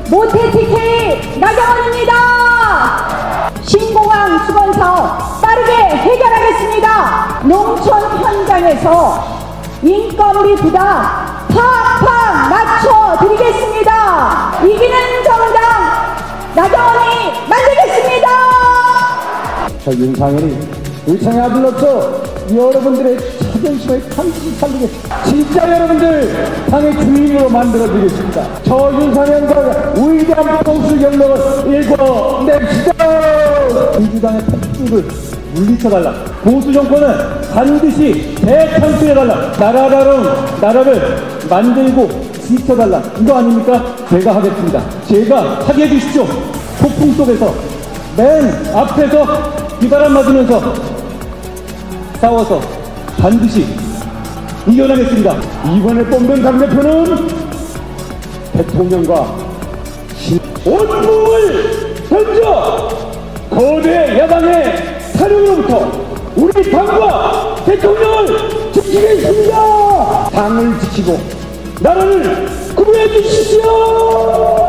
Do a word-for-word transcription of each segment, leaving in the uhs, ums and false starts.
모태티케이 나경원입니다. 신공항 수건사업 빠르게 해결하겠습니다. 농촌 현장에서 인건비 부담 팍팍 낮춰드리겠습니다. 이기는 정당 나경원이 만들겠습니다. 저 윤상현이 의창의 아들로서 여러분들의 자존심을 당시 살리겠습니다. 진짜 여러분들 당의 주인으로 만들어드리겠습니다. 저 윤상현과 위대한 보수 경력을 읽어냅시다. 민주당의 팩줄을 물리쳐달라. 보수 정권은 반드시 대창출해달라. 나라다운 나라를 만들고 지켜달라. 이거 아닙니까? 제가 하겠습니다. 제가 하게 해주십시오. 폭풍 속에서 맨 앞에서 비바람 맞으면서 싸워서 반드시 이겨나겠습니다. 이번에 뽑는 당대표는 대통령과 온몸을 던져 거대 야당의 사령으로부터 우리 당과 대통령을 지키겠습니다. 당을 지키고 나라를 구해해 주십시오.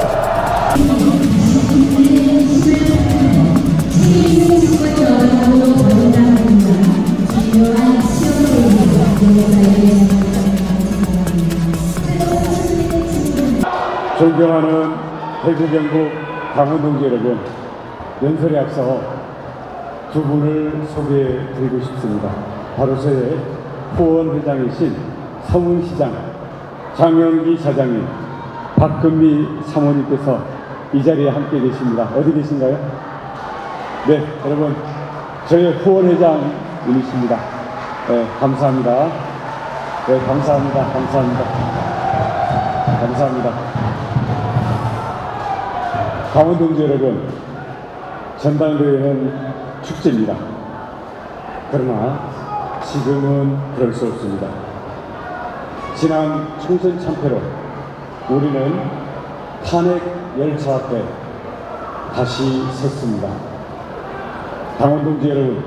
존경하는 대구 경북 당원동지 여러분, 연설에 앞서 두 분을 소개해 드리고 싶습니다. 바로 저의 후원회장이신 서문시장, 장영기 사장님, 박금미 사모님께서 이 자리에 함께 계십니다. 어디 계신가요? 네, 여러분, 저의 후원회장님이십니다. 네, 감사합니다. 네, 감사합니다. 감사합니다. 감사합니다. 강원동지 여러분, 전당대회는 축제입니다. 그러나 지금은 그럴 수 없습니다. 지난 총선 참패로 우리는 탄핵 열차 앞에 다시 섰습니다. 강원동지 여러분,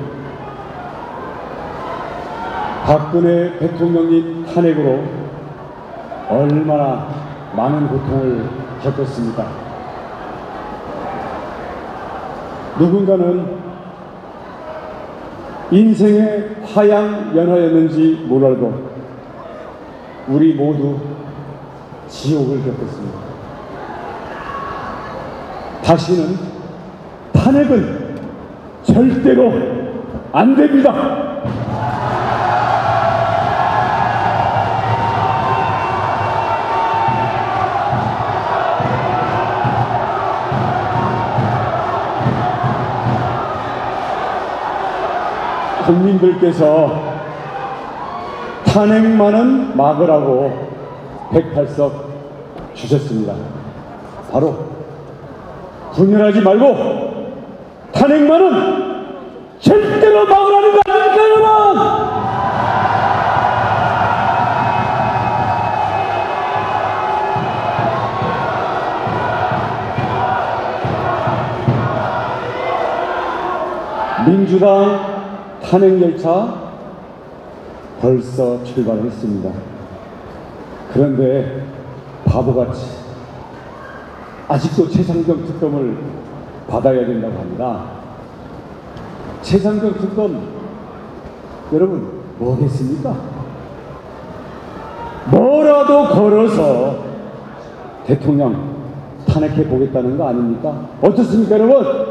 박근혜 대통령님 탄핵으로 얼마나 많은 고통을 겪었습니까? 누군가는 인생의 화양연화였는지 몰라도 우리 모두 지옥을 겪었습니다. 다시는 탄핵은 절대로 안 됩니다. 국민들께서 탄핵만은 막으라고 백팔 석 주셨습니다. 바로 분열하지 말고 탄핵만은 절대로 막으라는 거 아닙니까, 여러분? 민주당 탄핵열차 벌써 출발했습니다. 그런데 바보같이 아직도 최상병 특검을 받아야 된다고 합니다. 최상병 특검 여러분 뭐겠습니까? 뭐라도 걸어서 대통령 탄핵해 보겠다는 거 아닙니까? 어떻습니까, 여러분?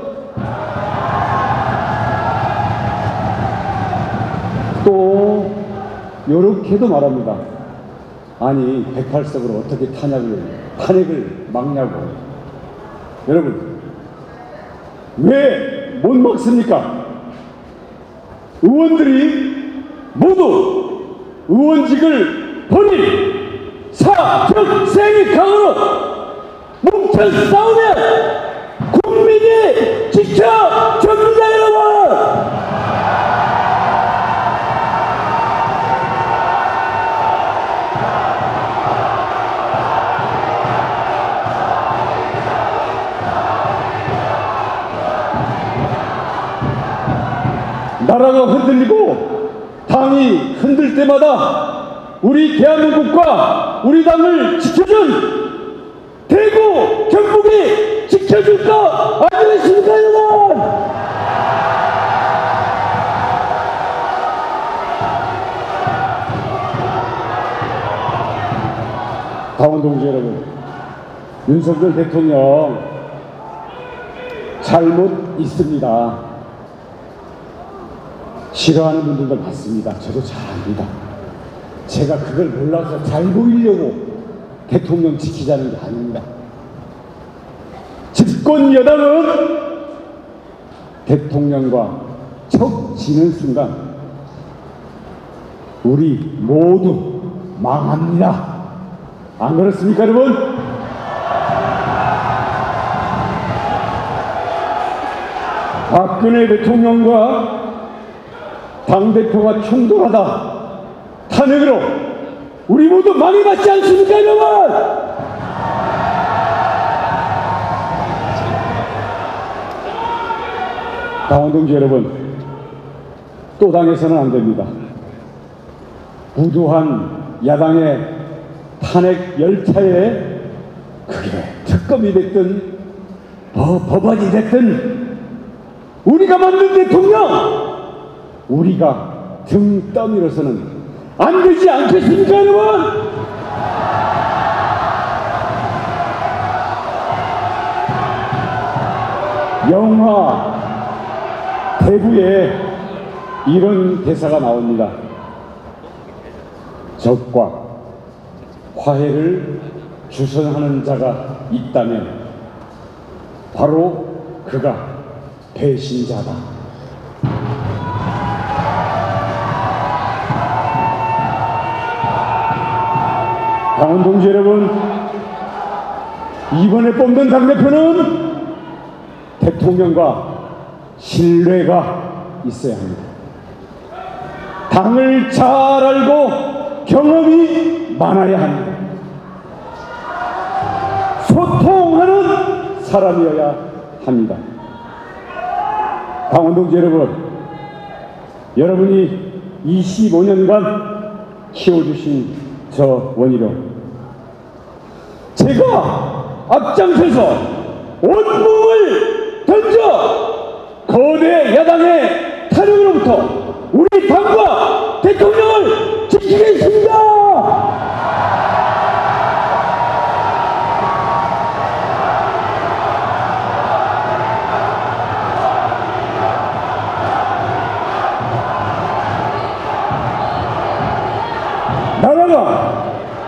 또 요렇게도 말합니다. 아니 백팔 석으로 어떻게 탄핵을, 탄핵을 막냐고. 여러분 왜 못 막습니까? 의원들이 모두 의원직을 버린 사적생의 강으로 뭉쳐 싸우면 국민이 지켜줍니다, 여러분! 나라가 흔들리고 당이 흔들 때마다 우리 대한민국과 우리 당을 지켜준 대구 대구, 경북이 지켜줄 거 아니겠습니까, 여러분? 강원 동지 여러분, 윤석열 대통령 잘못 있습니다. 싫어하는 분들도 많습니다. 저도 잘 압니다. 제가 그걸 몰라서 잘 보이려고 대통령 지키자는 게 아닙니다. 집권 여당은 대통령과 척 지는 순간 우리 모두 망합니다. 안 그렇습니까, 여러분? 박근혜 대통령과 당대표가 충돌하다 탄핵으로 우리 모두 망해갔지 않습니까, 여러분? 강원 동지 여러분, 또 당해서는 안 됩니다. 부두한 야당의 탄핵 열차에 그게 특검이 됐든 뭐 법안이 됐든 우리가 만든 대통령 우리가 등 떠밀어서는 안 되지 않겠습니까, 여러분? 영화 대구에 이런 대사가 나옵니다. 적과 화해를 주선하는 자가 있다면 바로 그가 배신자다. 강원 동지 여러분, 이번에 뽑는 당대표는 대통령과 신뢰가 있어야 합니다. 당을 잘 알고 경험이 많아야 합니다. 소통하는 사람이어야 합니다. 강원 동지 여러분, 여러분이 이십오 년간 키워주신 저 원희룡, 제가 앞장서서 온몸을 던져 거대 야당의 탄핵으로부터 우리 당과 대통령을 지키겠습니다. 나라가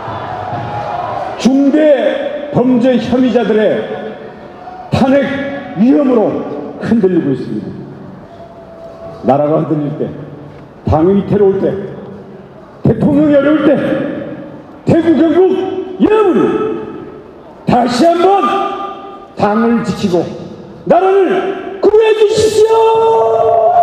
중대 범죄 혐의자들의 탄핵 위험으로 흔들리고 있습니다. 나라가 흔들릴 때, 당이 위태로울 때, 대통령이 어려울 때, 대구 경북 여러분이 다시 한번 당을 지키고 나라를 구해주십시오.